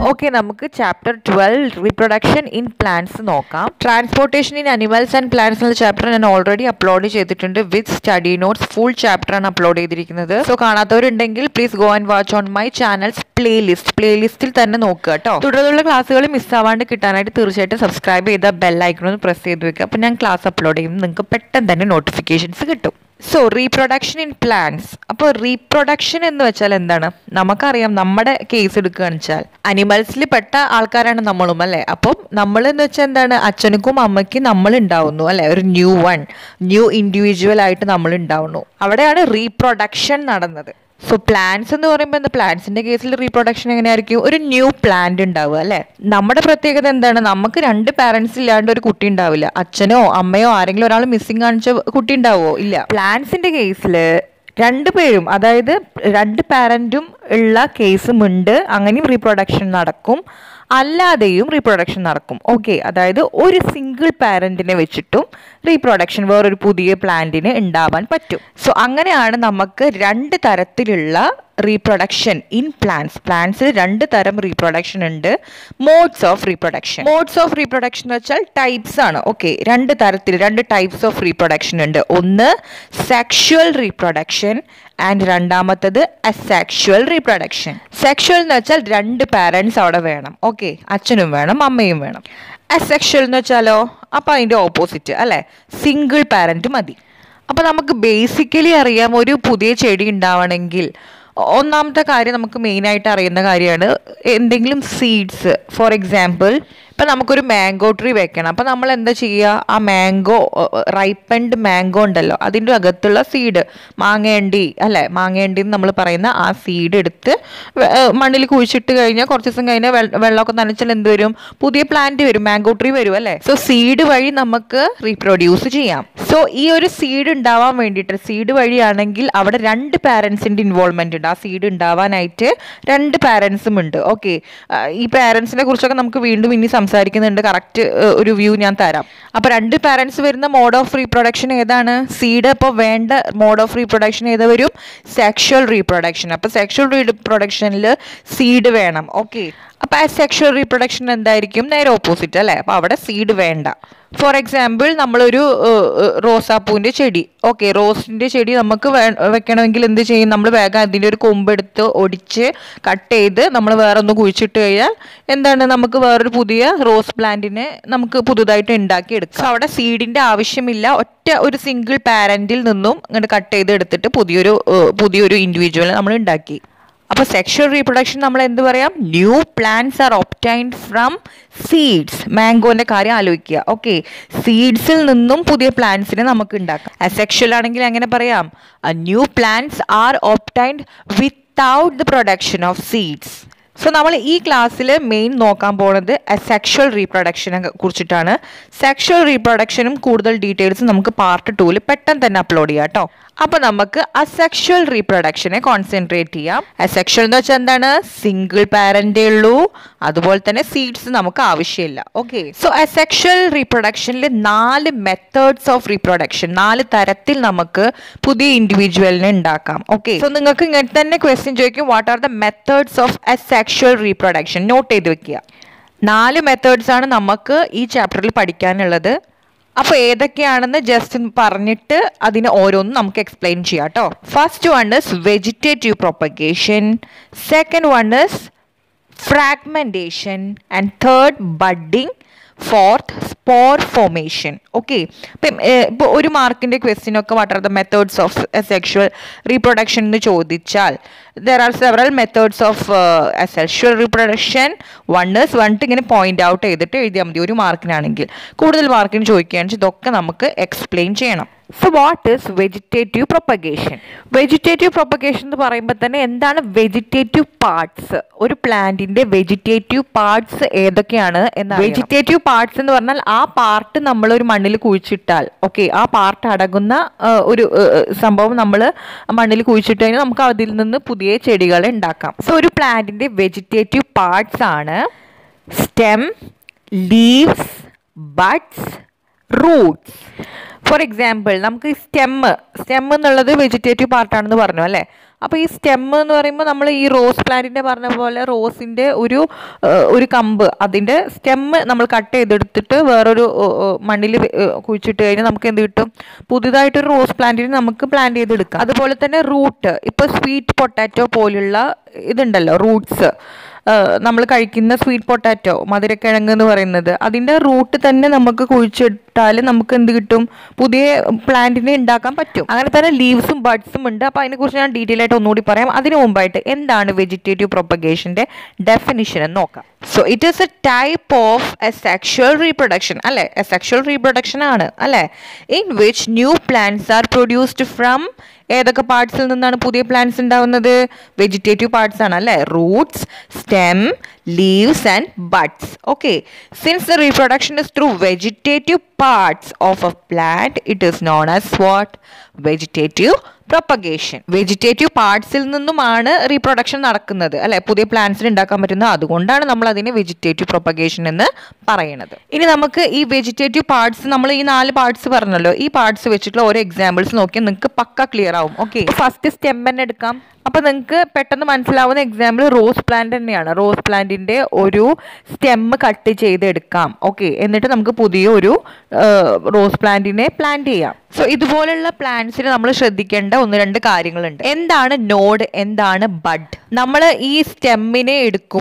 Okay, നമുക്ക് chapter 12 reproduction in plants നോക്കാം. Transportation in animals and plants എന്ന chapter ഞാൻ ഓൾറെഡി അപ്ലോഡ് ചെയ്തിട്ടുണ്ട് with study notes. Full chapter ആണ് അപ്ലോഡ് ചെയ്തിരിക്കുന്നത്. സോ കാണാത്തവരുണ്ടെങ്കിൽ please go and watch on my channel's പ്ലേലിസ്റ്റിൽ തന്നെ നോക്കുക കേട്ടോ. തുടർന്നുള്ള ക്ലാസ്സുകൾ മിസ്സാവാണ്ട് കിട്ടാനായിട്ട് തീർച്ചയായിട്ടും സബ്സ്ക്രൈബ് ചെയ്ത ബെൽ ഐക്കൺ ഒന്ന് പ്രസ് ചെയ്ത് വെക്കുക. അപ്പോൾ ഞാൻ ക്ലാസ് അപ്ലോഡ് ചെയ്യുമ്പോൾ നിങ്ങൾക്ക് പെട്ടെന്ന് തന്നെ നോട്ടിഫിക്കേഷൻസ് കിട്ടും. So reproduction in plants. അപ്പോൾ റീപ്രൊഡക്ഷൻ എന്ന് വെച്ചാൽ എന്താണ്? നമുക്കറിയാം, നമ്മുടെ കേസ് എടുക്കുകയാണെന്ന് വെച്ചാൽ അനിമൽസിൽ പെട്ട ആൾക്കാരാണ് നമ്മളും അല്ലേ. അപ്പം നമ്മൾ എന്ന് വെച്ചാൽ എന്താണ്, അച്ഛനും അമ്മയ്ക്കും നമ്മൾ ഉണ്ടാവുന്നു അല്ലെ, ഒരു ന്യൂ ഇൻഡിവിജ്വൽ ആയിട്ട് നമ്മൾ ഉണ്ടാവുന്നു. അവിടെയാണ് റീപ്രൊഡക്ഷൻ നടന്നത്. സോ പ്ലാന്റ്സ് എന്ന് പറയുമ്പോൾ എന്താ, പ്ലാന്റ്സിന്റെ കേസിൽ റീപ്രൊഡക്ഷൻ എങ്ങനെയായിരിക്കും? ഒരു ന്യൂ പ്ലാന്റ് ഉണ്ടാവുക അല്ലെ. നമ്മുടെ പ്രത്യേകത എന്താണ്? നമുക്ക് രണ്ട് പാരന്റ്സ് ഇല്ലാണ്ട് ഒരു കുട്ടി ഉണ്ടാവില്ല. അച്ഛനോ അമ്മയോ ആരെങ്കിലും ഒരാൾ മിസ്സിംഗ് കാണിച്ച കുട്ടി ഉണ്ടാവുമോ? ഇല്ല. പ്ലാന്റ്സിന്റെ കേസിൽ രണ്ടുപേരും, അതായത് രണ്ട് പാരന്റും ഉള്ള കേസും ഉണ്ട്. അങ്ങനെയും റീപ്രൊഡക്ഷൻ നടക്കും, അല്ലാതെയും റീപ്രൊഡക്ഷൻ നടക്കും. ഓക്കെ, അതായത് ഒരു സിംഗിൾ പാരന്റിനെ വെച്ചിട്ടും റീപ്രൊഡക്ഷൻ വേറൊരു പുതിയ പ്ലാന്റിന് ഉണ്ടാവാൻ പറ്റും. സോ അങ്ങനെയാണ് നമുക്ക് രണ്ട് തരത്തിലുള്ള റീപ്രൊഡക്ഷൻ ഇൻ പ്ലാന്റ്സിൽ രണ്ട് തരം റീപ്രൊഡക്ഷൻ ഉണ്ട്. മോഡ്സ് ഓഫ് റീപ്രൊഡക്ഷൻ എന്ന് വെച്ചാൽ ടൈപ്സ് ആണ്. ഓക്കെ, രണ്ട് ടൈപ്സ് ഓഫ് റീപ്രൊഡക്ഷൻ ഉണ്ട്. ഒന്ന് സെക്ഷുവൽ റീപ്രൊഡക്ഷൻ ആൻഡ് രണ്ടാമത്തത് അസെക്ഷുവൽ റീപ്രൊഡക്ഷൻ. സെക്ഷുവൽ എന്ന് വെച്ചാൽ രണ്ട് പാരന്റ്സ് അവിടെ വേണം. ഓക്കെ, അച്ഛനും വേണം അമ്മയും വേണം. അസെക്ഷുവൽ എന്ന് വെച്ചാലോ, അപ്പം അതിൻ്റെ ഓപ്പോസിറ്റ് അല്ലേ, സിംഗിൾ പാരന്റ് മതി. അപ്പം നമുക്ക് ബേസിക്കലി അറിയാം, ഒരു പുതിയ ചെടി ഉണ്ടാവണമെങ്കിൽ ഒന്നാമത്തെ കാര്യം നമുക്ക് മെയിനായിട്ട് അറിയുന്ന കാര്യമാണ് എന്തെങ്കിലും സീഡ്സ്. ഫോർ എക്സാമ്പിൾ, ഇപ്പം നമുക്കൊരു മാംഗോ ട്രീ വെക്കണം. അപ്പം നമ്മൾ എന്താ ചെയ്യുക, ആ റൈപ്പൻഡ് മാംഗോ ഉണ്ടല്ലോ, അതിൻ്റെ അകത്തുള്ള സീഡ്, മാങ്ങേണ്ടി എന്ന് നമ്മൾ പറയുന്ന ആ സീഡ് എടുത്ത് മണ്ണിൽ കുഴിച്ചിട്ട് കഴിഞ്ഞാൽ കുറച്ച് ദിവസം കഴിഞ്ഞാൽ വെള്ളമൊക്കെ നനച്ചാൽ എന്ത് വരും? പുതിയ പ്ലാന്റ് വരും, മാംഗോ ട്രീ വരും അല്ലേ. സോ സീഡ് വഴി നമുക്ക് റീപ്രൊഡ്യൂസ് ചെയ്യാം. സോ ഈ ഒരു സീഡ് ഉണ്ടാവാൻ വേണ്ടിയിട്ട്, സീഡ് വഴിയാണെങ്കിൽ അവിടെ രണ്ട് പാരൻസിൻ്റെ ഇൻവോൾവ്മെന്റ് ഉണ്ട്. ആ സീഡ് ഉണ്ടാവാനായിട്ട് രണ്ട് പാരൻസും ഉണ്ട്. ഓക്കെ, ഈ പാരൻസിനെ കുറിച്ചൊക്കെ നമുക്ക് വീണ്ടും ഇനി സംസാരിക്കുന്നുണ്ട്. കറക്റ്റ് ഒരു വ്യൂ ഞാൻ തരാം. അപ്പോൾ രണ്ട് പാരൻസ് വരുന്ന മോഡ് ഓഫ് റീപ്രൊഡക്ഷൻ ഏതാണ്? സീഡ്. അപ്പോൾ വേണ്ട മോഡ് ഓഫ് റീപ്രൊഡക്ഷൻ ഏതാ വരും? Sexual reproduction. അപ്പോൾ സെക്ഷുവൽ റീപ്രൊഡക്ഷനിൽ സീഡ് വേണം. ഓക്കെ, അപ്പോൾ അസെക്ഷുവൽ റീപ്രൊഡക്ഷൻ എന്തായിരിക്കും? നേരെ ഓപ്പോസിറ്റ് അല്ലേ. അപ്പോൾ അവിടെ സീഡ് വേണ്ട. ഫോർ എക്സാമ്പിൾ, നമ്മളൊരു റോസാപ്പൂവിൻ്റെ ചെടി, ഓക്കെ, റോസിൻ്റെ ചെടി നമുക്ക് വെക്കണമെങ്കിൽ എന്ത് ചെയ്യും? നമ്മൾ വേഗം അതിൻ്റെ ഒരു കൊമ്പെടുത്ത് ഒടിച്ച് കട്ട് ചെയ്ത് നമ്മൾ വേറെ ഒന്ന് കുഴിച്ചിട്ട് കഴിഞ്ഞാൽ എന്താണ്, നമുക്ക് വേറൊരു പുതിയ റോസ് പ്ലാന്റിനെ നമുക്ക് പുതുതായിട്ട് ഉണ്ടാക്കിയെടുക്കാം. അവിടെ സീഡിൻ്റെ ആവശ്യമില്ല. ഒറ്റ ഒരു സിംഗിൾ പാരന്റിൽ നിന്നും ഇങ്ങോട്ട് കട്ട് ചെയ്ത് എടുത്തിട്ട് പുതിയൊരു ഇൻഡിവിജ്വൽ നമ്മൾ ഉണ്ടാക്കി. അപ്പോൾ സെക്ഷുവൽ റീപ്രൊഡക്ഷൻ നമ്മൾ എന്ത് പറയാം? New plants are obtained from seeds. മാംഗോന്റെ കാര്യം ആലോചിക്കുക. ഓക്കെ, സീഡ്സിൽ നിന്നും പുതിയ പ്ലാന്റ്സിനെ നമുക്ക് ഉണ്ടാക്കാം. അസെക്ഷുവൽ ആണെങ്കിൽ എങ്ങനെ പറയാം? New plants are obtained without the production of seeds. So നമ്മൾ ഈ ക്ലാസ്സിൽ മെയിൻ നോക്കാൻ പോകുന്നത് അസെക്ഷുവൽ റീപ്രൊഡക്ഷനെ കുറിച്ചിട്ടാണ്. സെക്ഷുവൽ റീപ്രൊഡക്ഷനും കൂടുതൽ ഡീറ്റെയിൽസ് നമുക്ക് പാർട്ട് 2 പെട്ടെന്ന് തന്നെ അപ്ലോഡ് ചെയ്യാം കേട്ടോ. അപ്പോൾ നമുക്ക് അസെക്ഷുവൽ റീപ്രൊഡക്ഷനെ കോൺസെൻട്രേറ്റ് ചെയ്യാം. അസെക്ഷുവൽ എന്ന് വെച്ചാൽ എന്താണ്? സിംഗിൾ പാരന്റേ ഉള്ളൂ, അതുപോലെ തന്നെ സീഡ്സ് നമുക്ക് ആവശ്യമില്ല. ഓക്കെ, സോ അസെക്ഷുവൽ റീപ്രൊഡക്ഷനിൽ 4 മെത്തേഡ്സ് ഓഫ് റീപ്രൊഡക്ഷൻ, 4 തരത്തിൽ നമുക്ക് പുതിയ ഇൻഡിവിജ്വലിനെ ഉണ്ടാക്കാം. ഓക്കെ, സോ നിങ്ങൾക്ക് ഇങ്ങനെ തന്നെ ക്വസ്റ്റ്യൻ ചോദിക്കും, what are the methods of asexual reproduction? Note ചെയ്ത് വെക്കുക. 4 മെത്തേഡ്സ് ആണ് നമുക്ക് ഈ ചാപ്റ്ററിൽ പഠിക്കാനുള്ളത്. അപ്പോൾ ഏതൊക്കെയാണെന്ന് ജസ്റ്റ് പറഞ്ഞിട്ട് അതിന് ഓരോന്നും നമുക്ക് എക്സ്പ്ലെയിൻ ചെയ്യാം കേട്ടോ. First one is vegetative propagation, second one is fragmentation and third budding, fourth spore formation. Okay, ഇപ്പോൾ ഒരു മാർക്കിൻ്റെ ക്വസ്റ്റ്യനൊക്കെ what are the methods of sexual reproduction എന്ന് ചോദിച്ചാൽ there are several methods of asexual reproduction. One ഇങ്ങനെ point out ചെയ്തിട്ട് എഴുതിയാൽ മതി ഒരു മാർക്കിനാണെങ്കിൽ. കൂടുതൽ മാർക്കിന് ചോദിക്കുകയാണെങ്കിൽ ഇതൊക്കെ നമുക്ക് എക്സ്പ്ലെയിൻ ചെയ്യണം. So what is vegetative propagation? Vegetative propagation എന്ന് പറയുമ്പോൾ തന്നെ എന്താണ് വെജിറ്റേറ്റീവ് പാർട്സ്? ഒരു പ്ലാന്റിന്റെ വെജിറ്റേറ്റീവ് പാർട്സ് ഏതൊക്കെയാണ് എന്ന്. വെജിറ്റേറ്റീവ് പാർട്സ് എന്ന് പറഞ്ഞാൽ ആ പാർട്ട് നമ്മൾ ഒരു മണ്ണിൽ കുഴിച്ചിട്ടാൽ, ഓക്കെ, ആ പാർട്ട് അടങ്ങുന്ന ഒരു സംഭവം നമ്മൾ മണ്ണിൽ കുഴിച്ചിട്ട് കഴിഞ്ഞാൽ നമുക്ക് അതിൽ നിന്ന് പുതിയ ചെടികളെ ഉണ്ടാക്കാം. സോ ഒരു പ്ലാന്റിന്റെ വെജിറ്റേറ്റീവ് പാർട്സ് ആണ് stem, leaves, buds, roots. For example നമുക്ക് ഈ സ്റ്റെം എന്നുള്ളത് വെജിറ്റേറ്റീവ് പാർട്ടാണെന്ന് പറഞ്ഞു അല്ലേ. അപ്പോൾ ഈ സ്റ്റെം എന്ന് പറയുമ്പോൾ നമ്മൾ ഈ റോസ് പ്ലാന്റിൻ്റെ പറഞ്ഞ പോലെ റോസിൻ്റെ ഒരു കമ്പ്, അതിൻ്റെ സ്റ്റെം നമ്മൾ കട്ട് ചെയ്തെടുത്തിട്ട് വേറൊരു മണ്ണിൽ കുഴിച്ചിട്ട് കഴിഞ്ഞാൽ നമുക്ക് എന്ത് കിട്ടും? പുതിയതായിട്ടൊരു റോസ് പ്ലാന്റിന് നമുക്ക് പ്ലാന്റ് ചെയ്തെടുക്കാം. അതുപോലെ തന്നെ റൂട്ട്, ഇപ്പോൾ സ്വീറ്റ് പൊട്ടാറ്റോ പോലുള്ള ഇതുണ്ടല്ലോ റൂട്ട്സ്, നമ്മൾ കഴിക്കുന്ന സ്വീറ്റ് പൊട്ടാറ്റോ, മധുരക്കിഴങ്ങ് എന്ന് പറയുന്നത്, അതിൻ്റെ റൂട്ട് തന്നെ നമുക്ക് കുഴിച്ചിട്ടാൽ നമുക്ക് എന്ത് കിട്ടും? പുതിയ പ്ലാന്റിനെ ഉണ്ടാക്കാൻ പറ്റും. അങ്ങനെ തന്നെ ലീവ്സും ബഡ്സും ഉണ്ട്. അപ്പോൾ അതിനെക്കുറിച്ച് ഞാൻ ഡീറ്റെയിൽ ആയിട്ട് ഒന്നുകൂടി പറയാം. അതിനു മുമ്പായിട്ട് എന്താണ് വെജിറ്റേറ്റീവ് പ്രൊപ്പഗേഷൻ്റെ ഡെഫിനിഷൻ എന്ന് നോക്കാം. So it is a type of asexual reproduction അല്ലേ, എ സെക്ഷുവൽ റീപ്രൊഡക്ഷൻ ആണ് അല്ലേ, in which new plants are produced from ഏതൊക്കെ പാർട്സിൽ നിന്നാണ് പുതിയ പ്ലാന്റ്സ് ഉണ്ടാവുന്നത്? വെജിറ്റേറ്റീവ് പാർട്സ് ആണ് അല്ലേ, roots, stem, leaves and buds. Okay, since the reproduction is through vegetative parts of a plant, it is known as what? Vegetative propagation. Vegetative പാർട്സിൽ നിന്നുമാണ് reproduction നടക്കുന്നത് അല്ലെ, പുതിയ പ്ലാന്റ്സിന് ഉണ്ടാക്കാൻ പറ്റുന്നത്. അതുകൊണ്ടാണ് നമ്മൾ അതിനെ വെജിറ്റേറ്റീവ് പ്രൊപ്പഗേഷൻ എന്ന് പറയുന്നത്. ഇനി നമുക്ക് ഈ വെജിറ്റേറ്റീവ് പാർട്സ്, നമ്മൾ ഈ 4 പാർട്സ് പറഞ്ഞല്ലോ, ഈ പാർട്സ് വെച്ചിട്ടുള്ള ഓരോ എക്സാമ്പിൾസ് നോക്കിയാൽ നിങ്ങൾക്ക് പക്ക ക്ലിയർ ആവും. ഓക്കെ, ഫസ്റ്റ് സ്റ്റെം തന്നെ എടുക്കാം. അപ്പോൾ നിങ്ങൾക്ക് പെട്ടെന്ന് മനസ്സിലാവുന്ന എക്സാമ്പിൾ റോസ് പ്ലാന്റ് തന്നെയാണ്. റോസ് പ്ലാന്റിൻ്റെ ഒരു സ്റ്റെം കട്ട് ചെയ്തെടുക്കാം. ഓക്കെ, എന്നിട്ട് നമുക്ക് പുതിയ ഒരു റോസ് പ്ലാന്റിനെ പ്ലാന്റ് ചെയ്യാം. സോ ഇതുപോലുള്ള പ്ലാന്റ്സിന് നമ്മൾ ശ്രദ്ധിക്കേണ്ട 1-2 കാര്യങ്ങളുണ്ട്. എന്താണ് നോഡ്, എന്താണ് ബഡ്? നമ്മൾ ഈ സ്റ്റെമ്മിനെ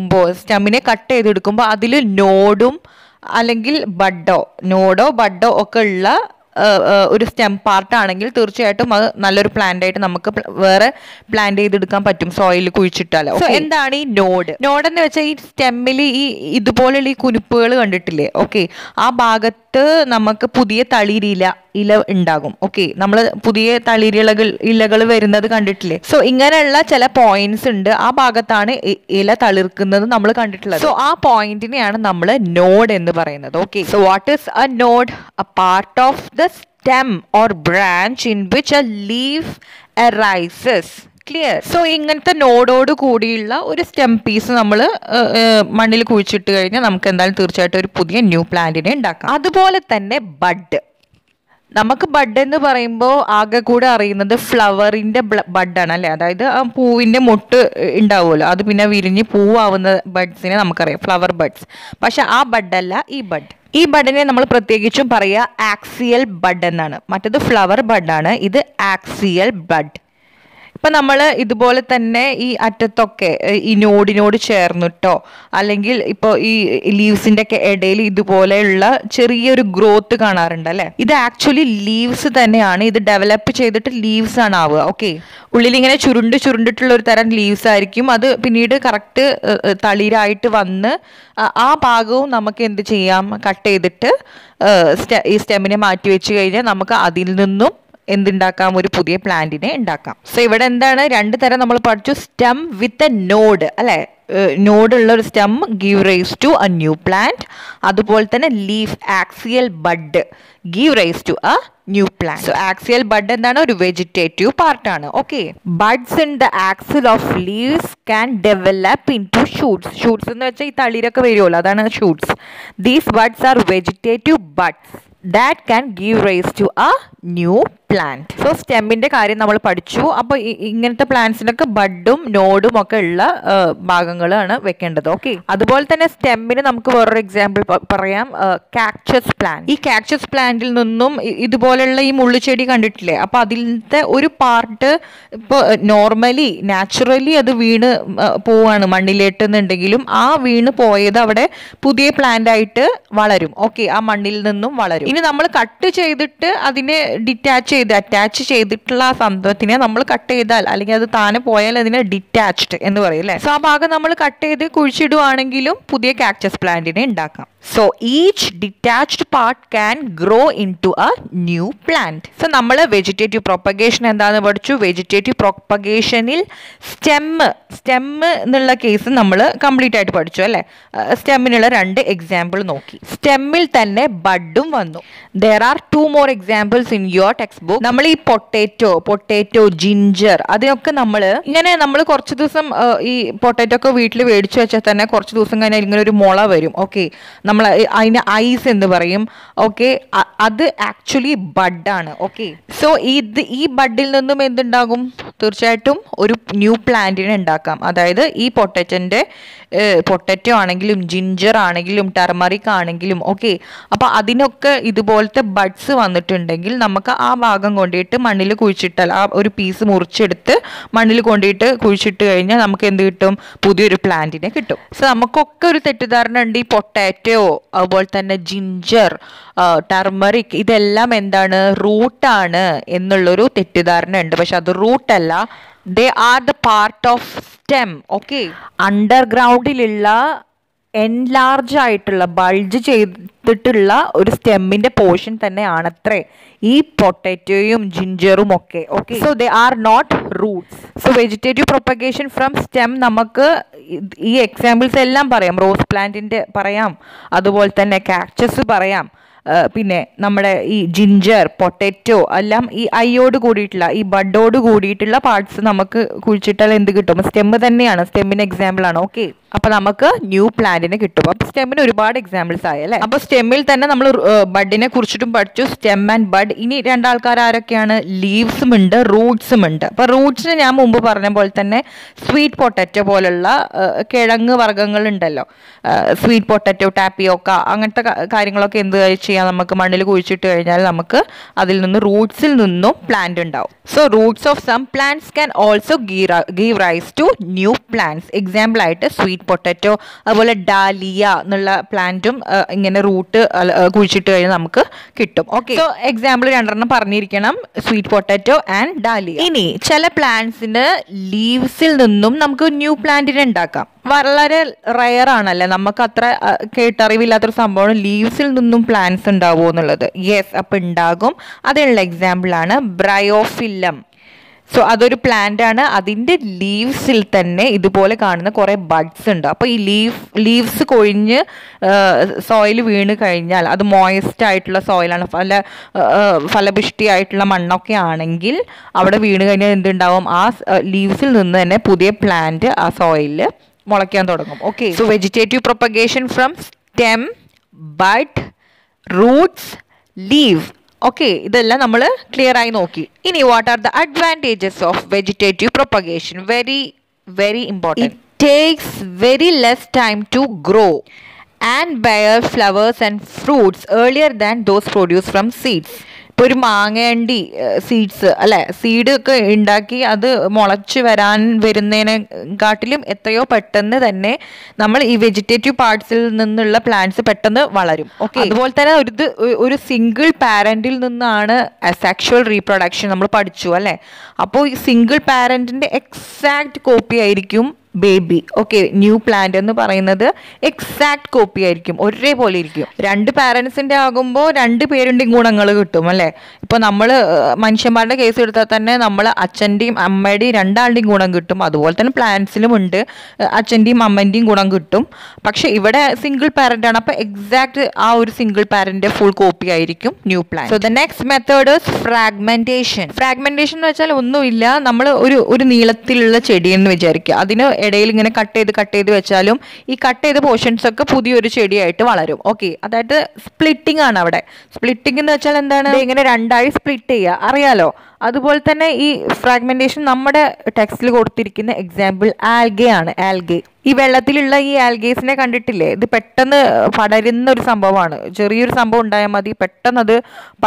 കട്ട് ചെയ്തെടുക്കുമ്പോൾ അതിൽ നോഡും അല്ലെങ്കിൽ നോഡോ ബഡോ ഒക്കെ ഉള്ള ഒരു സ്റ്റെം പാർട്ട് ആണെങ്കിൽ തീർച്ചയായിട്ടും അത് നല്ലൊരു പ്ലാന്റ് ആയിട്ട് നമുക്ക് വേറെ പ്ലാന്റ് ചെയ്തെടുക്കാൻ പറ്റും സോയിലിൽ കുഴിച്ചിട്ടാലോ. സോ എന്താണ് ഈ നോഡ് എന്ന് വെച്ചാൽ ഈ സ്റ്റെമ്മിൽ ഈ ഇതുപോലെയുള്ള ഈ കുനിപ്പുകൾ കണ്ടിട്ടില്ലേ? ഓക്കെ, ആ ഭാഗത്ത് നമുക്ക് പുതിയ ഇല ഉണ്ടാകും. ഓക്കെ, നമ്മൾ പുതിയ ഇലകൾ വരുന്നത് കണ്ടിട്ടില്ലേ? സോ ഇങ്ങനെയുള്ള ചില പോയിന്റ്സ് ഉണ്ട്, ആ ഭാഗത്താണ് ഇല തളിർക്കുന്നത് നമ്മൾ കണ്ടിട്ടുള്ളത്. സോ ആ പോയിന്റിനെയാണ് നമ്മൾ നോഡ് എന്ന് പറയുന്നത്. Okay, so what is a node? A part of the stem or branch in which a leaf arises. Clear? So ഇങ്ങനത്തെ നോഡോട് കൂടിയുള്ള ഒരു സ്റ്റെം പീസ് നമ്മൾ മണ്ണിൽ കുഴിച്ചിട്ട് കഴിഞ്ഞാൽ നമുക്ക് എന്തായാലും തീർച്ചയായിട്ടും ഒരു പുതിയ ന്യൂ പ്ലാന്റിനെ ഉണ്ടാക്കാം. അതുപോലെ തന്നെ ബഡ്. നമുക്ക് ബഡ് എന്ന് പറയുമ്പോൾ ആകെ കൂടെ അറിയുന്നത് ഫ്ലവറിൻ്റെ ബഡാണ് അല്ലേ, അതായത് ആ പൂവിൻ്റെ മൊട്ട് ഉണ്ടാവുമല്ലോ, അത് പിന്നെ വിരിഞ്ഞ് പൂവാവുന്ന ബഡ്സിനെ നമുക്കറിയാം, ഫ്ലവർ ബഡ്സ്. പക്ഷെ ആ ബഡല്ല ഈ ബഡിനെ നമ്മൾ പ്രത്യേകിച്ചും പറയുക ആക്സിയൽ ബഡ് എന്നാണ്. മറ്റേത് ഫ്ലവർ ബഡാണ്, ഇത് ആക്സിയൽ ബഡ്. ഇപ്പം നമ്മൾ ഇതുപോലെ തന്നെ ഈ അറ്റത്തൊക്കെ ഈ നോഡിനോട് ചേർന്നിട്ടോ അല്ലെങ്കിൽ ഇപ്പോൾ ഈ ലീവ്സിൻ്റെ ഒക്കെ ഇടയിൽ ഇതുപോലെയുള്ള ചെറിയൊരു ഗ്രോത്ത് കാണാറുണ്ട് അല്ലേ, ഇത് ആക്ച്വലി ലീവ്സ് തന്നെയാണ്. ഇത് ഡെവലപ്പ് ചെയ്തിട്ട് ലീവ്സ് ആണ് ആവുക. ഓക്കെ, ഉള്ളിലിങ്ങനെ ചുരുണ്ടിട്ടുള്ള ഒരു തരം ലീവ്സ് ആയിരിക്കും. അത് പിന്നീട് കറക്റ്റ് തളിരായിട്ട് വന്ന് ആ ഭാഗവും നമുക്ക് എന്ത് ചെയ്യാം? കട്ട് ചെയ്തിട്ട് ഈ സ്റ്റെമ്മിനെ മാറ്റി വെച്ച് കഴിഞ്ഞാൽ നമുക്ക് അതിൽ നിന്നും എന്തുണ്ടാക്കാം? ഒരു പുതിയ പ്ലാന്റിനെ ഉണ്ടാക്കാം. സോ ഇവിടെ എന്താണ് 2 തരം നമ്മൾ പഠിച്ചു. സ്റ്റെം വിത്ത് എ നോഡ് അല്ലെ, നോഡുള്ള ഒരു stem give rise to a new plant. അതുപോലെ തന്നെ leaf axial bud give rise to a new plant. So axial bud എന്താണ്? ഒരു വെജിറ്റേറ്റീവ് പാർട്ടാണ്. Okay, buds in the axil of leaves can develop into shoots എന്ന് വെച്ചാൽ ഈ തളിരൊക്കെ വരുമല്ലോ, അതാണ് shoots. These buds are vegetative buds that can give rise to a new plant. So സ്റ്റെമ്മിൻ്റെ കാര്യം നമ്മൾ പഠിച്ചു. അപ്പോൾ ഇങ്ങനത്തെ പ്ലാന്റ്സിനൊക്കെ ബഡും നോഡും ഒക്കെ ഉള്ള ഭാഗങ്ങളാണ് വെക്കേണ്ടത്. ഓക്കെ, അതുപോലെ തന്നെ സ്റ്റെമ്മിന് നമുക്ക് വേറൊരു എക്സാമ്പിൾ പറയാം, കാക്ടസ് പ്ലാന്റ്. ഈ കാക്ടസ് പ്ലാന്റിൽ നിന്നും ഇതുപോലെയുള്ള ഈ മുള്ളുചെടി കണ്ടിട്ടില്ലേ? അപ്പോൾ അതിലത്തെ ഒരു പാർട്ട് ഇപ്പോൾ നാച്ചുറലി അത് വീണ് പോവാണ് മണ്ണിലേട്ടെന്നുണ്ടെങ്കിലും ആ വീണ് പോയത് അവിടെ പുതിയ പ്ലാന്റ് ആയിട്ട് വളരും. ഓക്കെ, ആ മണ്ണിൽ നിന്നും വളരും. ഇനി നമ്മൾ കട്ട് ചെയ്തിട്ട് അതിനെ അറ്റാച്ച് ചെയ്തിട്ടുള്ള ആ സംഭവത്തിനെ നമ്മൾ കട്ട് ചെയ്താൽ അല്ലെങ്കിൽ അത് താനെ പോയാൽ അതിനെ ഡിറ്റാച്ച്ഡ് എന്ന് പറയും അല്ലേ. സോ ആ ഭാഗം നമ്മൾ കട്ട് ചെയ്ത് കുഴിച്ചിടുവാണെങ്കിലും പുതിയ കാക്ടസ് പ്ലാന്റിനെ ഉണ്ടാക്കാം. So each detached part can grow into a new plant. So നമ്മൾ വെജിറ്റേറ്റീവ് പ്രൊപ്പഗേഷൻ എന്താണെന്ന് പഠിച്ചു. വെജിറ്റേറ്റീവ് പ്രൊപ്പഗേഷനിൽ സ്റ്റെം എന്നുള്ള കേസ് നമ്മൾ കംപ്ലീറ്റ് ആയിട്ട് പഠിച്ചു അല്ലേ. സ്റ്റെമ്മിനുള്ള 2 എക്സാമ്പിൾ നോക്കി. സ്റ്റെമ്മിൽ തന്നെ ബഡും വന്നു. There are 2 more examples in your textbook. നമ്മൾ ഈ പൊട്ടേറ്റോ ജിഞ്ചർ അതിനൊക്കെ നമ്മൾ കുറച്ച് ദിവസം ഈ പൊട്ടേറ്റോ ഒക്കെ വീട്ടിൽ മേടിച്ചു വെച്ചാൽ തന്നെ കുറച്ച് ദിവസം കഴിഞ്ഞാൽ ഇങ്ങനെ ഒരു മുള വരും. ഓക്കെ, നമ്മൾ നമ്മൾ അതിന് ഐസ് എന്ന് പറയും. ഓക്കെ, അത് ആക്ച്വലി ബഡാണ്. ഓക്കെ, സോ ഈ ബഡിൽ നിന്നും എന്തുണ്ടാകും? തീർച്ചയായിട്ടും ഒരു ന്യൂ പ്ലാന്റിനെ ഉണ്ടാക്കാം. അതായത് ഈ പൊട്ടറ്റോ ആണെങ്കിലും ജിഞ്ചർ ആണെങ്കിലും ടർമറിക് ആണെങ്കിലും ഓക്കെ, അപ്പോൾ അതിനൊക്കെ ഇതുപോലത്തെ ബഡ്സ് വന്നിട്ടുണ്ടെങ്കിൽ നമുക്ക് ആ ഭാഗം കൊണ്ടിട്ട് മണ്ണിൽ കുഴിച്ചിട്ടാൽ, ആ ഒരു പീസ് മുറിച്ചെടുത്ത് മണ്ണിൽ കൊണ്ടിട്ട് കുഴിച്ചിട്ട് കഴിഞ്ഞാൽ നമുക്ക് എന്ത് കിട്ടും? പുതിയൊരു പ്ലാന്റിനെ കിട്ടും. സോ നമുക്കൊക്കെ ഒരു തെറ്റിദ്ധാരണ ഉണ്ട്, ഈ പൊട്ടാറ്റോ അതുപോലെ തന്നെ ജിഞ്ചർ ടർമറിക് ഇതെല്ലാം എന്താണ്? റൂട്ടാണ് എന്നുള്ളൊരു തെറ്റിദ്ധാരണ ഉണ്ട്. പക്ഷെ അത് റൂട്ടല്ല, they are the part of stem. Okay, അണ്ടർഗ്രൗണ്ടിലുള്ള എൻലാർജ് ആയിട്ടുള്ള ബൾജ് ചെയ്തിട്ടുള്ള ഒരു സ്റ്റെമ്മിന്റെ പോർഷൻ തന്നെയാണത്രേ ഈ പൊട്ടാറ്റോയും ജിഞ്ചറും ഒക്കെ. Okay, so they are not roots. So vegetative propagation from stem നമുക്ക് ഈ എക്സാമ്പിൾസ് എല്ലാം പറയാം. റോസ് പ്ലാന്റിന്റെ പറയാം, അതുപോലെ തന്നെ കാക്ടസ് പറയാം, പിന്നെ നമ്മുടെ ഈ ജിഞ്ചർ പൊട്ടാറ്റോ എല്ലാം ഈ ഐയോട് കൂടിയിട്ടുള്ള ഈ ബഡോട് കൂടിയിട്ടുള്ള പാർട്സ് നമുക്ക് കുഴിച്ചിട്ടാൽ എന്ത് കിട്ടും? സ്റ്റെമ്മ് തന്നെയാണ്, സ്റ്റെമ്മിന് എക്സാമ്പിൾ ആണ്. ഓക്കെ, അപ്പൊ നമുക്ക് ന്യൂ പ്ലാന്റിനെ കിട്ടും. അപ്പൊ സ്റ്റെമ്മിന് ഒരുപാട് എക്സാമ്പിൾസ് ആയല്ലേ. അപ്പൊ സ്റ്റെമ്മിൽ തന്നെ നമ്മൾ ബഡിനെ കുറിച്ചിട്ടും പഠിച്ചു, സ്റ്റെം ആൻഡ് ബഡ്. ഇനി രണ്ടാൾക്കാർ ആരൊക്കെയാണ്? ലീവ്സും ഉണ്ട്, റൂട്ട്സും ഉണ്ട്. അപ്പൊ റൂട്ട്സിന് ഞാൻ മുമ്പ് പറഞ്ഞ പോലെ തന്നെ സ്വീറ്റ് പൊട്ടാറ്റോ പോലുള്ള കിഴങ്ങ് വർഗ്ഗങ്ങൾ ഉണ്ടല്ലോ, സ്വീറ്റ് പൊട്ടാറ്റോ, ടാപ്പിയോക്ക, അങ്ങനത്തെ കാര്യങ്ങളൊക്കെ എന്ത് ചെയ്യാം? നമുക്ക് മണ്ണിൽ കുഴിച്ചിട്ട് കഴിഞ്ഞാൽ നമുക്ക് അതിൽ നിന്ന് റൂട്ട്സിൽ നിന്നും പ്ലാന്റ് ഉണ്ടാവും. So roots of some plants can also give rise to new plants. Example ആയിട്ട് സ്വീറ്റ് പൊട്ടാറ്റോ, അതുപോലെ ഡാലിയ എന്നുള്ള പ്ലാന്റും ഇങ്ങനെ റൂട്ട് കുഴിച്ചിട്ട് കഴിഞ്ഞാൽ നമുക്ക് കിട്ടും. ഓക്കെ, സോ എക്സാമ്പിൾ രണ്ടെണ്ണം പറഞ്ഞിരിക്കണം, സ്വീറ്റ് പൊട്ടാറ്റോ ആൻഡ് ഡാലിയ. ഇനി ചില പ്ലാന്റ്സിന് ലീവ്സിൽ നിന്നും നമുക്ക് ന്യൂ പ്ലാന്റിനെ ഉണ്ടാക്കാം. വളരെ റയർ ആണല്ലേ, നമുക്ക് അത്ര കേട്ടറിവില്ലാത്തൊരു സംഭവമാണ് ലീവ്സിൽ നിന്നും പ്ലാന്റ്സ് ഉണ്ടാവുമോ എന്നുള്ളത്. യെസ്, അപ്പം ഉണ്ടാകും. അതിനുള്ള എക്സാമ്പിളാണ് ബ്രയോഫില്ലം. സോ അതൊരു പ്ലാന്റ് ആണ്, അതിൻ്റെ ലീവ്സിൽ തന്നെ ഇതുപോലെ കാണുന്ന കുറേ ബഡ്സ് ഉണ്ട്. അപ്പോൾ ഈ ലീവ്സ് കൊഴിഞ്ഞ് സോയിൽ വീണ് കഴിഞ്ഞാൽ, അത് മോയിസ്റ്റ് ആയിട്ടുള്ള സോയിലാണ്, ഫലപുഷ്ടിയായിട്ടുള്ള മണ്ണൊക്കെ ആണെങ്കിൽ അവിടെ വീണ് കഴിഞ്ഞാൽ എന്തുണ്ടാവും? ആ ലീവ്സിൽ നിന്ന് തന്നെ പുതിയ പ്ലാന്റ് ആ സോയിലിൽ മുളയ്ക്കാൻ തുടങ്ങും. Okay, so vegetative propagation from stem, bud, roots, leave. Okay, ഇതെല്ലാം നമ്മൾ ക്ലിയർ ആയി നോക്കി. ഇനി what are the advantages of vegetative propagation? Very very important. It takes very less time to grow and bear flowers and fruits earlier than those produce from seeds. ഇപ്പോൾ ഒരു മാങ്ങേണ്ടി seeds അല്ലെ, seed ഒക്കെ ഉണ്ടാക്കി അത് മുളച്ച് വരുന്നതിനെക്കാട്ടിലും എത്രയോ പെട്ടെന്ന് തന്നെ നമ്മൾ ഈ വെജിറ്റേറ്റീവ് പാർട്സിൽ നിന്നുള്ള പ്ലാന്റ്സ് പെട്ടെന്ന് വളരും. ഓക്കെ, അതുപോലെ തന്നെ ഒരു സിംഗിൾ പാരന്റിൽ നിന്നാണ് സെക്ഷുവൽ റീപ്രൊഡക്ഷൻ നമ്മൾ പഠിച്ചു അല്ലെ. അപ്പോൾ ഈ സിംഗിൾ പാരന്റിന്റെ എക്സാക്ട് കോപ്പി ആയിരിക്കും ബേബി. ഓക്കെ, ന്യൂ പ്ലാന്റ് എന്ന് പറയുന്നത് എക്സാക്ട് കോപ്പി ആയിരിക്കും, ഒരേപോലെ ഇരിക്കും. രണ്ട് പാരൻസിന്റെ ആകുമ്പോൾ രണ്ട് പേരുടെയും ഗുണങ്ങൾ കിട്ടും അല്ലേ. ഇപ്പൊ നമ്മൾ മനുഷ്യന്മാരുടെ കേസ് എടുത്താൽ തന്നെ നമ്മൾ അച്ഛൻ്റെയും അമ്മയുടെയും രണ്ടാളുടെയും ഗുണം കിട്ടും. അതുപോലെ തന്നെ പ്ലാന്റ്സിലും ഉണ്ട്, അച്ഛൻ്റെയും അമ്മൻ്റെയും ഗുണം കിട്ടും. പക്ഷെ ഇവിടെ സിംഗിൾ പാരന്റ് ആണ്, അപ്പൊ എക്സാക്ട് ആ ഒരു സിംഗിൾ പാരന്റ് ഫുൾ കോപ്പി ആയിരിക്കും new plant. So the next method is fragmentation. Fragmentation എന്ന് വെച്ചാൽ ഒന്നുമില്ല, നമ്മൾ ഒരു നീളത്തിലുള്ള ചെടി എന്ന് വിചാരിക്കുക, അതിന് ഇടയിൽ ഇങ്ങനെ കട്ട് ചെയ്ത് വെച്ചാലും ഈ കട്ട് ചെയ്ത പോർഷൻസ് ഒക്കെ പുതിയൊരു ചെടിയായിട്ട് വളരും. ഓക്കെ, അതായത് സ്പ്ലിറ്റിംഗ് ആണ് അവിടെ. സ്പ്ലിറ്റിംഗ് എന്ന് വെച്ചാൽ എന്താണ്? ഇങ്ങനെ രണ്ടായി സ്പ്ലിറ്റ് ചെയ്യുക, അറിയാലോ. അതുപോലെ തന്നെ ഈ ഫ്രാഗ്മെന്റേഷൻ നമ്മുടെ ടെക്സ്റ്റിൽ കൊടുത്തിരിക്കുന്ന എക്സാമ്പിൾ ആൽഗെ ആണ്. ആൽഗെ, ഈ വെള്ളത്തിലുള്ള ഈ ആൽഗേസിനെ കണ്ടിട്ടില്ലേ? ഇത് പെട്ടെന്ന് പടരുന്ന ഒരു സംഭവമാണ്. ചെറിയൊരു സംഭവം ഉണ്ടായാൽ മതി, പെട്ടെന്ന് അത്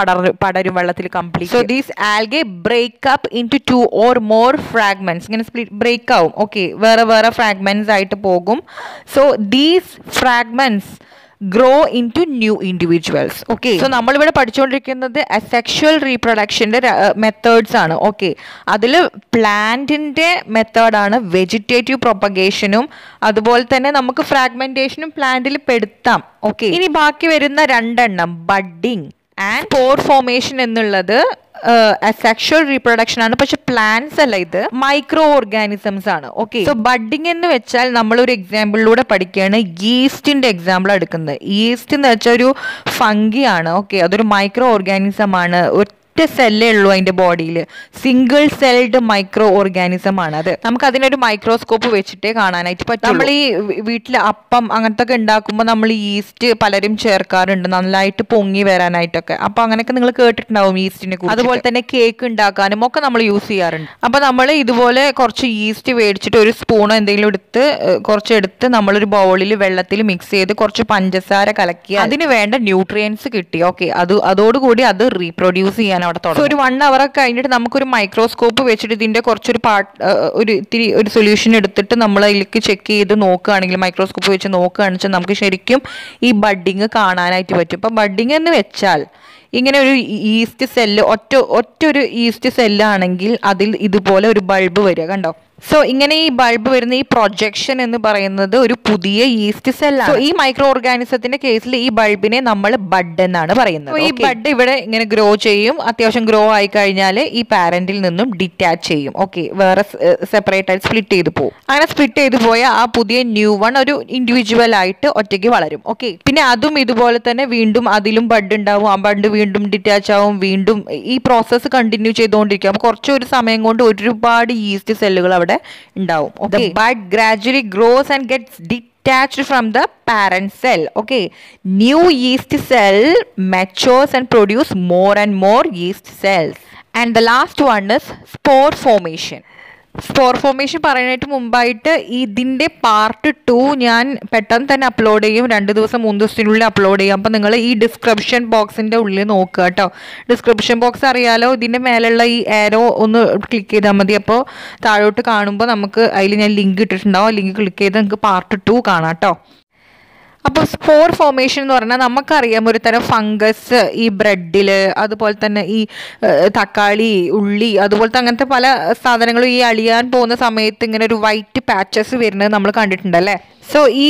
പടരും വെള്ളത്തിൽ complete. So these algae break up into 2 or more fragments. ഇങ്ങനെ ബ്രേക്ക് ആവും. ഓക്കെ, വേറെ വേറെ ഫ്രാഗ്മെന്റ്സ് ആയിട്ട് പോകും. So these fragments grow into new individuals. Okay, so നമ്മളിവിടെ പഠിച്ചുകൊണ്ടിരിക്കുന്നത് അസെക്ഷുവൽ റീപ്രൊഡക്ഷൻ്റെ മെത്തേഡ്സ് ആണ്. ഓക്കെ, അതിൽ പ്ലാന്റിൻ്റെ മെത്തേഡാണ് വെജിറ്റേറ്റീവ് പ്രൊപ്പഗേഷനും, അതുപോലെ തന്നെ നമുക്ക് ഫ്രാഗ്മെന്റേഷനും പ്ലാന്റിൽ പെടുത്താം. ഓക്കെ, ഇനി ബാക്കി വരുന്ന രണ്ടെണ്ണം ബഡ്ഡിങ് ആൻഡ് സ്പോർ ഫോർമേഷൻ എന്നുള്ളത് സെക്ഷുവൽ റീപ്രൊഡക്ഷൻ ആണ്. പക്ഷെ പ്ലാന്റ്സ് അല്ല, ഇത് മൈക്രോ ഓർഗാനിസംസ് ആണ്. ഓക്കെ, സോ ബഡ്ഡിങ് എന്ന് വെച്ചാൽ നമ്മളൊരു എക്സാമ്പിളിലൂടെ പഠിക്കുകയാണ്, ഈസ്റ്റിന്റെ എക്സാമ്പിൾ എടുക്കുന്നത്. ഈസ്റ്റ് എന്ന് വെച്ചാൽ ഒരു ഫംഗി ആണ്. ഓക്കെ, അതൊരു മൈക്രോ ഓർഗാനിസം ആണ്. ഒറ്റ സെല്ലേ ഉള്ളൂ അതിന്റെ ബോഡിയിൽ. സിംഗിൾ സെൽഡ് മൈക്രോ ഓർഗാനിസം ആണ് അത്. നമുക്ക് അതിനൊരു മൈക്രോസ്കോപ്പ് വെച്ചിട്ടേ കാണാനായിട്ട് പറ്റും. നമ്മൾ ഈ വീട്ടിൽ അപ്പം അങ്ങനത്തെ ഒക്കെ ഉണ്ടാക്കുമ്പോൾ നമ്മൾ ഈസ്റ്റ് പലരും ചേർക്കാറുണ്ട് നന്നായിട്ട് പൊങ്ങി വരാനായിട്ടൊക്കെ. അപ്പൊ അങ്ങനെയൊക്കെ നിങ്ങൾ കേട്ടിട്ടുണ്ടാവും ഈസ്റ്റിനെ കുറിച്ച്. അതുപോലെ തന്നെ കേക്ക് ഉണ്ടാക്കാനും ഒക്കെ നമ്മൾ യൂസ് ചെയ്യാറുണ്ട്. അപ്പൊ നമ്മൾ ഇതുപോലെ കുറച്ച് ഈസ്റ്റ് മേടിച്ചിട്ട് ഒരു സ്പൂണോ എന്തെങ്കിലും എടുത്ത് കുറച്ചെടുത്ത് നമ്മളൊരു ബൗളിൽ വെള്ളത്തിൽ മിക്സ് ചെയ്ത് കുറച്ച് പഞ്ചസാര കലക്കി അതിന് വേണ്ട ന്യൂട്രിയൻസ് കിട്ടി. ഓക്കെ, അതോടുകൂടി അത് റീപ്രൊഡ്യൂസ് ചെയ്യാൻ അവിടെ തുടങ്ങും. ഒരു 1 hour ഒക്കെ കഴിഞ്ഞിട്ട് നമുക്കൊരു മൈക്രോസ്കോപ്പ് വെച്ചിട്ട് ഇതിന്റെ കുറച്ചൊരു ഒരു സൊല്യൂഷൻ എടുത്തിട്ട് നമ്മൾ അതിലേക്ക് ചെക്ക് ചെയ്ത് നോക്കുകയാണെങ്കിൽ, മൈക്രോസ്കോപ്പ് വെച്ച് നോക്കുകയാണെന്ന് വെച്ചാൽ നമുക്ക് ശരിക്കും ഈ ബഡ്ഡിങ് കാണാനായിട്ട് പറ്റും. ഇപ്പം ബഡ്ഡിങ് എന്ന് വെച്ചാൽ ഇങ്ങനെ ഒരു ഈസ്റ്റ് സെല്ല് ഒറ്റൊരു ഈസ്റ്റ് സെല്ലാണെങ്കിൽ അതിൽ ഇതുപോലെ ഒരു ബൾബ് വരിക, കണ്ടോ? സോ ഇങ്ങനെ ഈ ബൾബ് വരുന്ന ഈ പ്രൊജക്ഷൻ എന്ന് പറയുന്നത് ഒരു പുതിയ ഈസ്റ്റ് സെല്ലാണ്. ഈ മൈക്രോ ഓർഗാനിസത്തിന്റെ കേസിൽ ഈ ബൾബിനെ നമ്മൾ ബഡ് എന്നാണ് പറയുന്നത്. ഈ ബഡ് ഇവിടെ ഇങ്ങനെ ഗ്രോ ചെയ്യും. അത്യാവശ്യം ഗ്രോ ആയി കഴിഞ്ഞാൽ ഈ പാരന്റിൽ നിന്നും ഡിറ്റാച്ച് ചെയ്യും. ഓക്കെ, വേറെ സെപ്പറേറ്റ് ആയിട്ട് സ്പ്ലിറ്റ് ചെയ്ത് പോകും. അങ്ങനെ സ്പ്ലിറ്റ് ചെയ്ത് പോയ ആ പുതിയ ന്യൂ വൺ ഒരു ഇൻഡിവിജ്വൽ ആയിട്ട് ഒറ്റയ്ക്ക് വളരും. ഓക്കെ, പിന്നെ അതും ഇതുപോലെ തന്നെ വീണ്ടും അതിലും ബഡ് ഉണ്ടാവും. ആ ബഡ് വീണ്ടും ഡിറ്റാച്ച് ആവും. വീണ്ടും ഈ പ്രോസസ്സ് കണ്ടിന്യൂ ചെയ്തുകൊണ്ടിരിക്കും. അപ്പോൾ കുറച്ചൊരു സമയം കൊണ്ട് ഒരുപാട് ഈസ്റ്റ് സെല്ലുകൾ അവിടെ ഉണ്ടാവും. The bud gradually grows and gets detached from the parent cell. Okay, new yeast cell matures and produce more and more yeast cells. And the last one is spore formation. Spore formation പറയാനായിട്ട് മുമ്പായിട്ട് ഇതിൻ്റെ part 2 ഞാൻ പെട്ടെന്ന് തന്നെ upload ചെയ്യും. 2 ദിവസം 3 ദിവസത്തിനുള്ളിൽ upload ചെയ്യും. അപ്പം നിങ്ങൾ ഈ ഡിസ്ക്രിപ്ഷൻ ബോക്സിൻ്റെ ഉള്ളിൽ നോക്കുക കേട്ടോ. ഡിസ്ക്രിപ്ഷൻ ബോക്സ് അറിയാലോ, ഇതിൻ്റെ മേലുള്ള ഈ ആരോ ഒന്ന് ക്ലിക്ക് ചെയ്താൽ മതി. അപ്പോൾ താഴോട്ട് കാണുമ്പോൾ നമുക്ക് അതിൽ ഞാൻ ലിങ്ക് ഇട്ടിട്ടുണ്ടാവും. ആ ലിങ്ക് ക്ലിക്ക് ചെയ്ത് നിങ്ങൾക്ക് പാർട്ട് 2 കാണാം കേട്ടോ. അപ്പോൾ സ്പോർ ഫോർമേഷൻ എന്ന് പറഞ്ഞാൽ നമുക്കറിയാം ഒരു തരം ഫംഗസ് ഈ ബ്രെഡിൽ, അതുപോലെ തന്നെ ഈ തക്കാളി, ഉള്ളി, അതുപോലത്തെ അങ്ങനത്തെ പല സാധനങ്ങളും ഈ അളിയാൻ പോകുന്ന സമയത്ത് ഇങ്ങനെ ഒരു വൈറ്റ് പാച്ചസ് വരുന്നത് നമ്മൾ കണ്ടിട്ടുണ്ടല്ലേ. സോ ഈ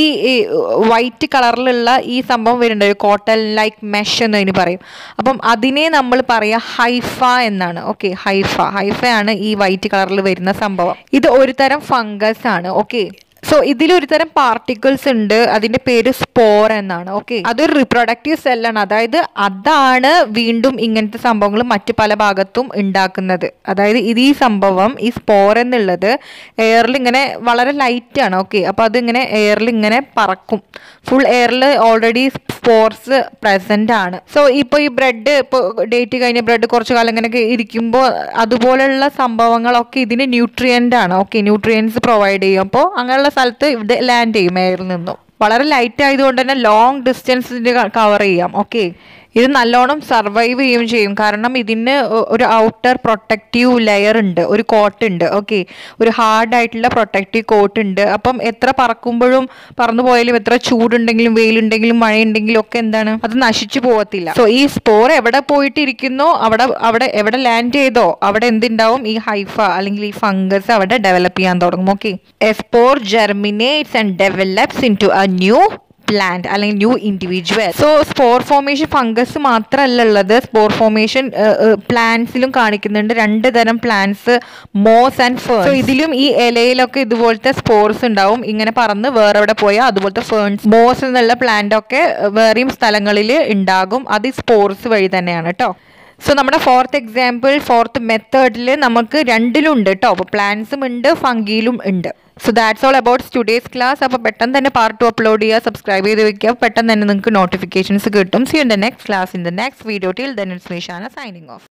വൈറ്റ് കളറിലുള്ള ഈ സംഭവം വരുന്നുണ്ട്, ഒരു കോട്ടൺ ലൈക്ക് മെഷ് എന്ന് അതിന് പറയും. അപ്പം അതിനെ നമ്മൾ പറയുക ഹൈഫ എന്നാണ്. ഓക്കെ, ഹൈഫയാണ് ഈ വൈറ്റ് കളറിൽ വരുന്ന സംഭവം. ഇത് ഒരു തരം ഫംഗസ് ആണ്. ഓക്കെ, സോ ഇതിലൊരു തരം പാർട്ടിക്കിൾസ് ഉണ്ട്, അതിന്റെ പേര് സ്പോർ എന്നാണ്. ഓക്കെ, അതൊരു റിപ്രൊഡക്റ്റീവ് സെല്ലാണ്. അതായത് അതാണ് വീണ്ടും ഇങ്ങനത്തെ സംഭവങ്ങൾ മറ്റു പല ഭാഗത്തും ഉണ്ടാക്കുന്നത്. അതായത് ഈ സംഭവം, ഈ സ്പോർ എന്നുള്ളത് എയറിൽ ഇങ്ങനെ വളരെ ലൈറ്റ് ആണ്. ഓക്കെ, അപ്പോൾ അതിങ്ങനെ എയറിൽ ഇങ്ങനെ പറക്കും. ഫുൾ എയറിൽ ഓൾറെഡി സ്പോർസ് പ്രസന്റ് ആണ്. സോ ഇപ്പോൾ ഈ ബ്രെഡ്, ഇപ്പോൾ ഡേറ്റ് കഴിഞ്ഞ ബ്രെഡ് കുറച്ചു കാലം ഇങ്ങനെയൊക്കെ ഇരിക്കുമ്പോൾ അതുപോലെയുള്ള സംഭവങ്ങളൊക്കെ ഇതിന് ന്യൂട്രിയൻ്റ് ആണ്. ഓക്കെ, ന്യൂട്രിയൻസ് പ്രൊവൈഡ് ചെയ്യും. അപ്പോൾ അങ്ങനെയുള്ള സ്ഥലത്ത് ഇത് ലാൻഡ് ചെയ്യും എയറിൽ നിന്നും. വളരെ ലൈറ്റ് ആയതുകൊണ്ട് തന്നെ ലോങ് ഡിസ്റ്റൻസിന് കവർ ചെയ്യാം. ഓക്കെ, ഇത് നല്ലോണം സർവൈവ് ചെയ്യുകയും ചെയ്യും. കാരണം ഇതിന് ഒരു ഔട്ടർ പ്രൊട്ടക്റ്റീവ് ലെയർ ഉണ്ട്, ഒരു കോട്ട് ഉണ്ട്. ഓക്കെ, ഒരു ഹാർഡായിട്ടുള്ള പ്രൊട്ടക്റ്റീവ് കോട്ട് ഉണ്ട്. അപ്പം എത്ര പറക്കുമ്പോഴും പറന്നു പോയാലും എത്ര ചൂടുണ്ടെങ്കിലും വെയിലുണ്ടെങ്കിലും മഴയുണ്ടെങ്കിലും ഒക്കെ എന്താണ്, അത് നശിച്ചു പോകത്തില്ല. സോ ഈ സ്പോർ എവിടെ പോയിട്ടിരിക്കുന്നോ അവിടെ എവിടെ ലാൻഡ് ചെയ്തോ അവിടെ എന്തുണ്ടാവും, ഈ ഹൈഫ അല്ലെങ്കിൽ ഈ ഫംഗസ് അവിടെ ഡെവലപ്പ് ചെയ്യാൻ തുടങ്ങും. Okay, a spore germinates and develops into a new plant അല്ലെങ്കിൽ new individual. So spore formation fungus മാത്രമല്ല ഉള്ളത്, സ്പോർ ഫോർമേഷൻ പ്ലാന്റ്സിലും കാണിക്കുന്നുണ്ട്. 2 തരം plants, moss and ferns. So ഇതിലും ഈ ഇലയിലൊക്കെ ഇതുപോലത്തെ സ്പോർസ് ഉണ്ടാവും. ഇങ്ങനെ പറന്ന് വേറെ എവിടെ പോയാൽ അതുപോലത്തെ ഫേൺസ്, മോസ് എന്നുള്ള പ്ലാന്റ് ഒക്കെ വേറെയും സ്ഥലങ്ങളിൽ ഉണ്ടാകും. അത് സ്പോർസ് വഴി തന്നെയാണ് കേട്ടോ. സോ നമ്മുടെ 4th എക്സാമ്പിൾ, 4th മെത്തേഡിൽ നമുക്ക് 2ലും ഉണ്ട് കേട്ടോ. അപ്പോൾ പ്ലാന്റ്സും ഉണ്ട്, ഫംഗിയിലും ഉണ്ട്. So that's all about today's class. അപ്പോൾ പെട്ടെന്ന് തന്നെ പാർട്ട് 2 അപ്ലോഡ് ചെയ്യുക, സബ്സ്ക്രൈബ് ചെയ്ത് വെക്കുക. പെട്ടെന്ന് തന്നെ നിങ്ങൾക്ക് നോട്ടിഫിക്കേഷൻസ് കിട്ടും. See you in the next class, in the next video. Till then it's me Shana signing of.